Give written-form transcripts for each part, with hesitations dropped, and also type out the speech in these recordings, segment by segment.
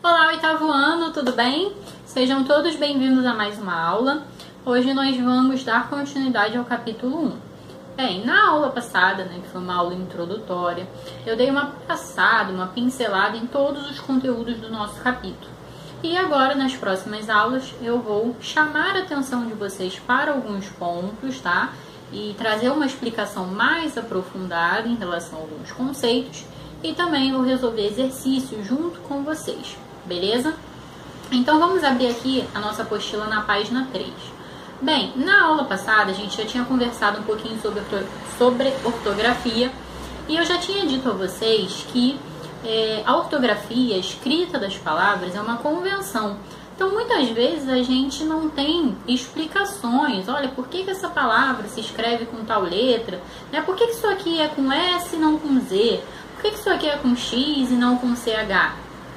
Olá, oitavo ano, tudo bem? Sejam todos bem-vindos a mais uma aula. Hoje nós vamos dar continuidade ao capítulo 1. Bem, na aula passada, que foi uma aula introdutória, eu dei uma passada, uma pincelada em todos os conteúdos do nosso capítulo. E agora, nas próximas aulas, eu vou chamar a atenção de vocês para alguns pontos, tá? E trazer uma explicação mais aprofundada em relação a alguns conceitos. E também vou resolver exercícios junto com vocês, beleza? Então vamos abrir aqui a nossa apostila na página 3. Bem, na aula passada a gente já tinha conversado um pouquinho sobre ortografia. E eu já tinha dito a vocês que a ortografia, a escrita das palavras é uma convenção. Então muitas vezes a gente não tem explicações. Olha, por que essa palavra se escreve com tal letra? Por que isso aqui é com S e não com Z? Por que isso aqui é com X e não com CH?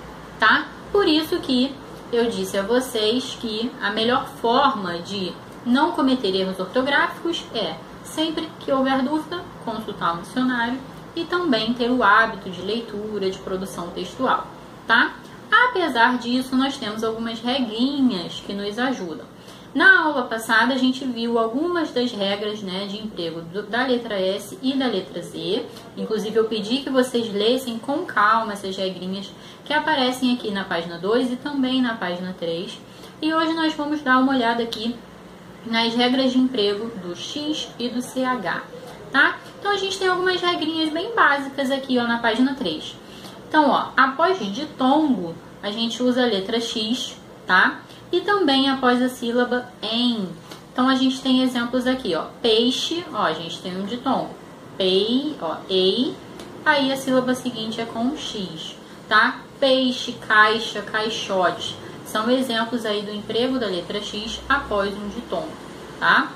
Tá? Por isso que eu disse a vocês que a melhor forma de não cometer erros ortográficos é, sempre que houver dúvida, consultar um dicionário e também ter o hábito de leitura, de produção textual, tá? Apesar disso, nós temos algumas regrinhas que nos ajudam. Na aula passada, a gente viu algumas das regras de emprego da letra S e da letra Z. Inclusive, eu pedi que vocês lessem com calma essas regrinhas que aparecem aqui na página 2 e também na página 3. E hoje nós vamos dar uma olhada aqui nas regras de emprego do X e do CH, tá? Então, a gente tem algumas regrinhas bem básicas aqui, na página 3. Então, após ditongo, a gente usa a letra X, tá? E também após a sílaba em. Então, a gente tem exemplos aqui, peixe, a gente tem um ditongo. Pei, ei, aí a sílaba seguinte é com X, tá? Peixe, caixa, caixote. São exemplos aí do emprego da letra X após um ditongo, tá?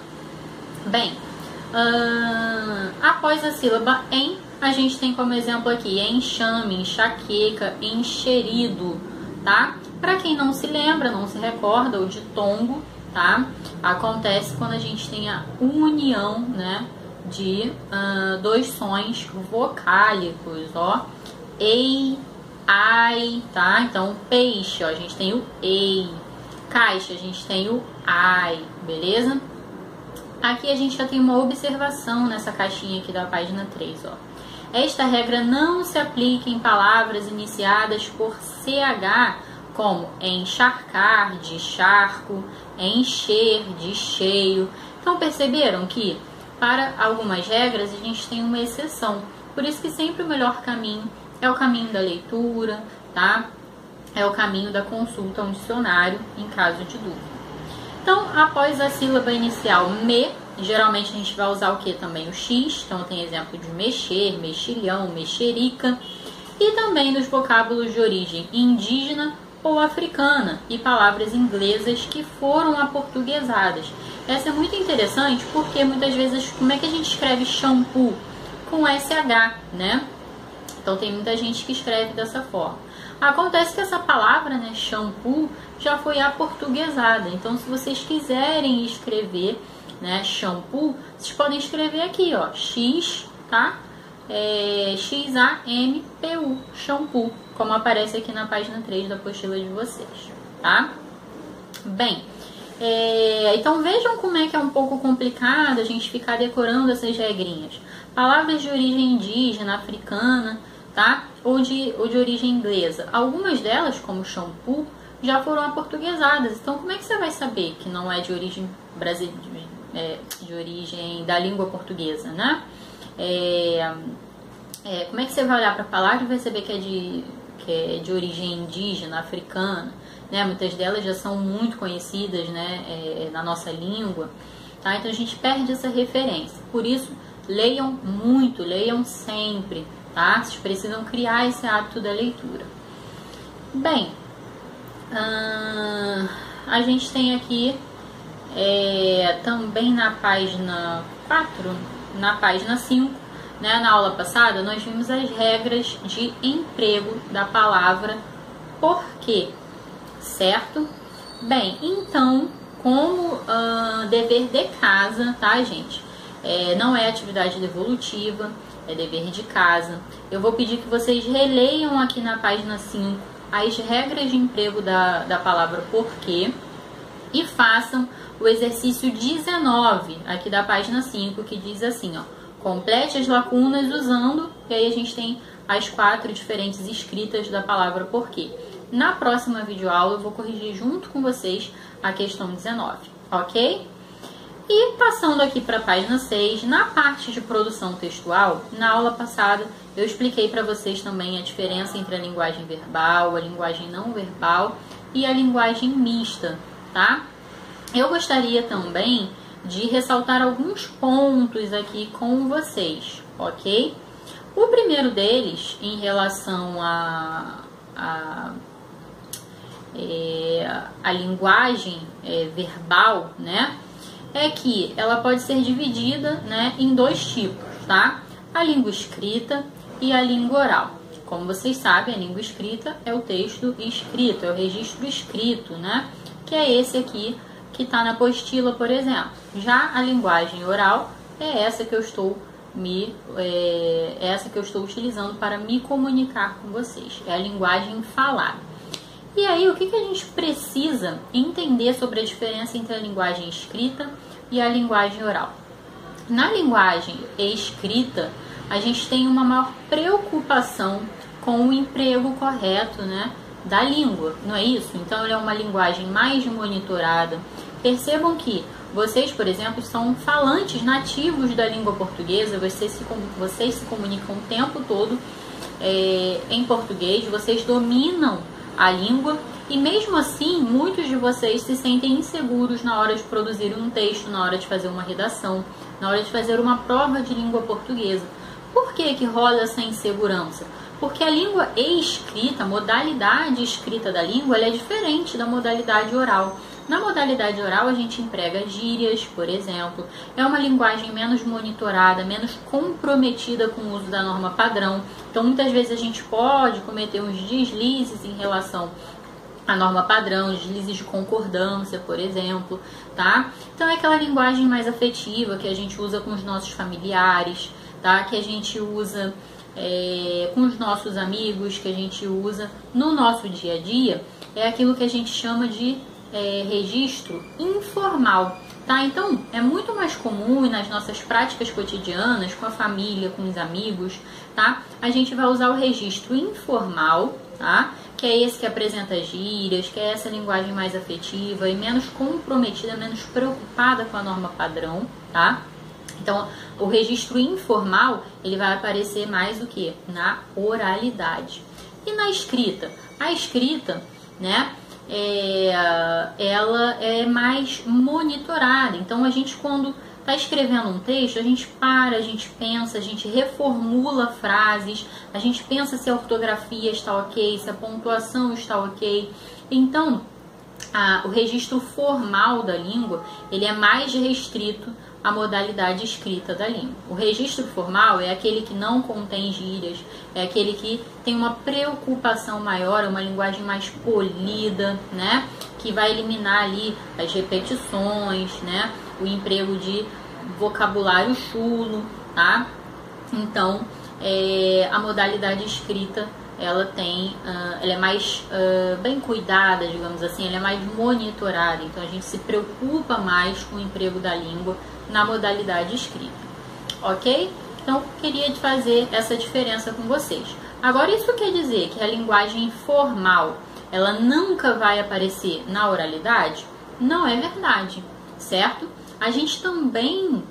Bem, após a sílaba em, a gente tem como exemplo aqui enxame, enxaqueca, enxerido, tá? Para quem não se lembra, não se recorda, o ditongo, tá? Acontece quando a gente tem a união, de dois sons vocálicos, ei, ai, tá? Então, peixe, a gente tem o ei. Caixa, a gente tem o ai, beleza? Aqui a gente já tem uma observação nessa caixinha aqui da página 3, Esta regra não se aplica em palavras iniciadas por CH, como encharcar, de charco, encher, de cheio. Então, perceberam que para algumas regras a gente tem uma exceção. Por isso que sempre o melhor caminho é o caminho da leitura, tá? É o caminho da consulta a um dicionário em caso de dúvida. Então, após a sílaba inicial me, geralmente a gente vai usar o que também? O X. Então, tem exemplo de mexer, mexilhão, mexerica. E também nos vocábulos de origem indígena ou africana e palavras inglesas que foram aportuguesadas. Essa é muito interessante porque muitas vezes, como é que a gente escreve shampoo? Com SH, Então tem muita gente que escreve dessa forma. Acontece que essa palavra, shampoo, já foi aportuguesada. Então, se vocês quiserem escrever, shampoo, vocês podem escrever aqui, X, tá? X-A-M-P-U, shampoo, como aparece aqui na página 3 da apostila de vocês, tá? Bem, então vejam como é que é um pouco complicado a gente ficar decorando essas regrinhas. Palavras de origem indígena, africana, tá? Ou de origem inglesa. Algumas delas, como shampoo, já foram aportuguesadas. Então, como é que você vai saber que não é de origem brasileira, de origem da língua portuguesa, como é que você vai olhar para a palavra e vai saber que é de origem indígena, africana, Muitas delas já são muito conhecidas, na nossa língua, tá? Então a gente perde essa referência. Por isso, leiam muito, leiam sempre, tá? Vocês precisam criar esse hábito da leitura. Bem, a gente tem aqui também na página 4, na página 5, na aula passada, nós vimos as regras de emprego da palavra porquê, certo? Bem, então, como dever de casa, tá, gente? Não é atividade devolutiva, é dever de casa. Eu vou pedir que vocês releiam aqui na página 5 as regras de emprego da palavra porquê e façam o exercício 19, aqui da página 5, que diz assim, ó, complete as lacunas usando, e aí a gente tem as 4 diferentes escritas da palavra porquê. Na próxima videoaula eu vou corrigir junto com vocês a questão 19, ok? E passando aqui para a página 6, na parte de produção textual, na aula passada eu expliquei para vocês também a diferença entre a linguagem verbal, a linguagem não verbal e a linguagem mista, tá? Eu gostaria também de ressaltar alguns pontos aqui com vocês, ok? O primeiro deles, em relação a linguagem verbal, né, é que ela pode ser dividida, né, em 2 tipos, tá? A língua escrita e a língua oral. Como vocês sabem, a língua escrita é o texto escrito, é o registro escrito, né, que é esse aqui que está na apostila, por exemplo. Já a linguagem oral é essa que eu estou utilizando para me comunicar com vocês. É a linguagem falada. E aí, o que a gente precisa entender sobre a diferença entre a linguagem escrita e a linguagem oral? Na linguagem escrita, a gente tem uma maior preocupação com o emprego correto, né, da língua, não é isso? Então, ela é uma linguagem mais monitorada. Percebam que vocês, por exemplo, são falantes nativos da língua portuguesa, vocês se comunicam o tempo todo em português, vocês dominam a língua e mesmo assim muitos de vocês se sentem inseguros na hora de produzir um texto, na hora de fazer uma redação, na hora de fazer uma prova de língua portuguesa. Por que rola essa insegurança? Porque a língua escrita, a modalidade escrita da língua, ela é diferente da modalidade oral. Na modalidade oral, a gente emprega gírias, por exemplo. É uma linguagem menos monitorada, menos comprometida com o uso da norma padrão. Então, muitas vezes a gente pode cometer uns deslizes em relação à norma padrão, deslizes de concordância, por exemplo, tá? Então, é aquela linguagem mais afetiva que a gente usa com os nossos familiares, tá? Que a gente usa com os nossos amigos, que a gente usa no nosso dia a dia. É aquilo que a gente chama de registro informal, tá? Então, é muito mais comum nas nossas práticas cotidianas, com a família, com os amigos, tá? A gente vai usar o registro informal, tá? Que é esse que apresenta gírias, que é essa linguagem mais afetiva e menos comprometida, menos preocupada com a norma padrão, tá? Então, o registro informal, ele vai aparecer mais do que na oralidade. E na escrita? A escrita, né, ela é mais monitorada. Então, a gente, quando está escrevendo um texto, a gente para, a gente pensa, a gente reformula frases, a gente pensa se a ortografia está ok, se a pontuação está ok. Então, o registro formal da língua, ele é mais restrito à modalidade escrita da língua. O registro formal é aquele que não contém gírias, é aquele que tem uma preocupação maior, é uma linguagem mais polida, né? Que vai eliminar ali as repetições, né? O emprego de vocabulário chulo, tá? Então, a modalidade escrita, ela é mais bem cuidada, digamos assim, ela é mais monitorada. Então, a gente se preocupa mais com o emprego da língua na modalidade escrita, ok? Então, queria fazer essa diferença com vocês. Agora, isso quer dizer que a linguagem formal, ela nunca vai aparecer na oralidade? Não é verdade, certo? A gente também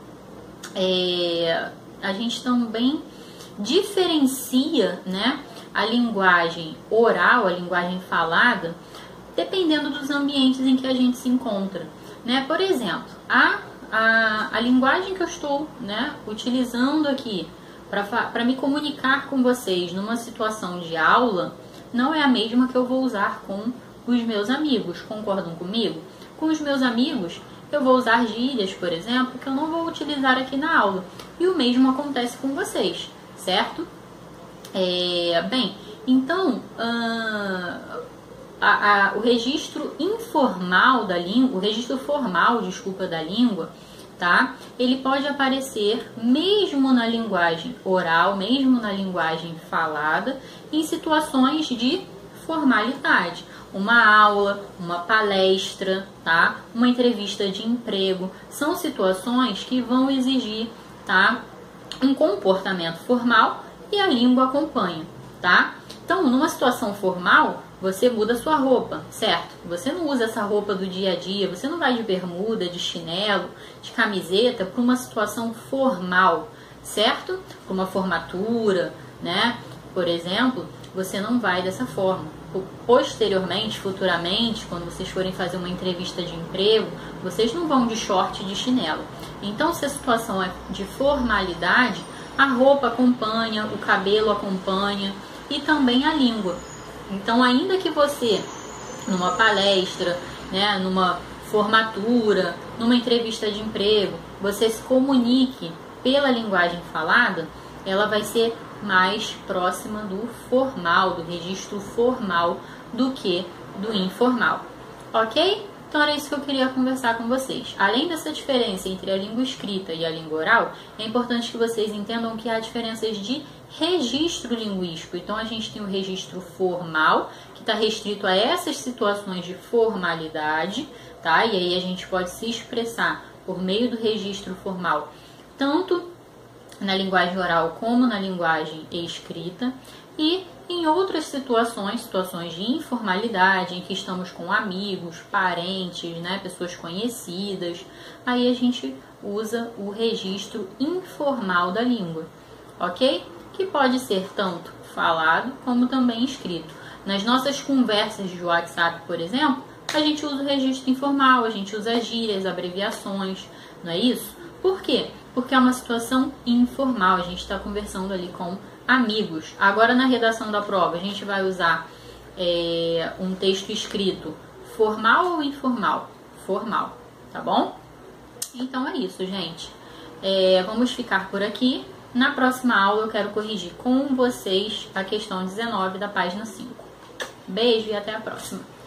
diferencia, né, a linguagem oral, a linguagem falada, dependendo dos ambientes em que a gente se encontra, né? Por exemplo, a linguagem que eu estou, né, utilizando aqui para me comunicar com vocês numa situação de aula não é a mesma que eu vou usar com os meus amigos. Concordam comigo? Com os meus amigos, eu vou usar gírias, por exemplo, que eu não vou utilizar aqui na aula. E o mesmo acontece com vocês, certo? Bem, então, o registro informal da língua, o registro formal, desculpa, da língua, tá? Ele pode aparecer mesmo na linguagem oral, mesmo na linguagem falada, em situações de formalidade. Uma aula, uma palestra, tá? Uma entrevista de emprego. São situações que vão exigir, tá? Um comportamento formal e a língua acompanha, tá? Então, numa situação formal, você muda sua roupa, certo? Você não usa essa roupa do dia a dia, você não vai de bermuda, de chinelo, de camiseta para uma situação formal, certo? Para uma formatura, né? Por exemplo, você não vai dessa forma. Posteriormente, futuramente, quando vocês forem fazer uma entrevista de emprego, vocês não vão de short e de chinelo. Então, se a situação é de formalidade, a roupa acompanha, o cabelo acompanha e também a língua. Então, ainda que você, numa palestra, né, numa formatura, numa entrevista de emprego, você se comunique pela linguagem falada, ela vai ser mais próxima do formal, do registro formal, do que do informal. Ok? Então era isso que eu queria conversar com vocês. Além dessa diferença entre a língua escrita e a língua oral, é importante que vocês entendam que há diferenças de registro linguístico. Então a gente tem o registro formal, que está restrito a essas situações de formalidade, tá? E aí a gente pode se expressar por meio do registro formal, tanto na linguagem oral como na linguagem escrita, e em outras situações de informalidade, em que estamos com amigos, parentes, né, pessoas conhecidas, aí a gente usa o registro informal da língua, ok? Que pode ser tanto falado como também escrito. Nas nossas conversas de WhatsApp, por exemplo, a gente usa o registro informal, a gente usa gírias, abreviações, não é isso? Por quê? Porque é uma situação informal, a gente está conversando ali com amigos. Agora, na redação da prova, a gente vai usar um texto escrito formal ou informal? Formal, tá bom? Então é isso, gente. Vamos ficar por aqui. Na próxima aula eu quero corrigir com vocês a questão 19 da página 5. Beijo e até a próxima.